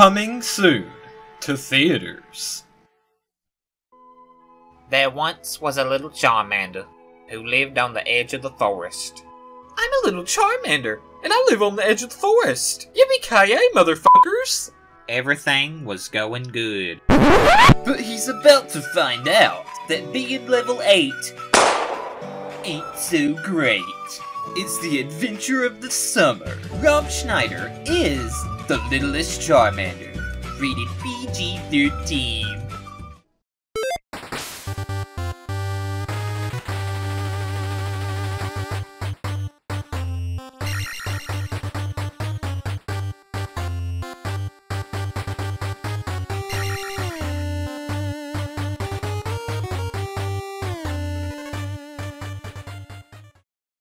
Coming soon to theaters. There once was a little Charmander who lived on the edge of the forest. I'm a little Charmander, and I live on the edge of the forest. Yippee-ki-yay, motherfuckers! Everything was going good. But he's about to find out that being level 8 ain't so great. It's the adventure of the summer. Rob Schneider is the Littlest Charmander. Rated PG-13.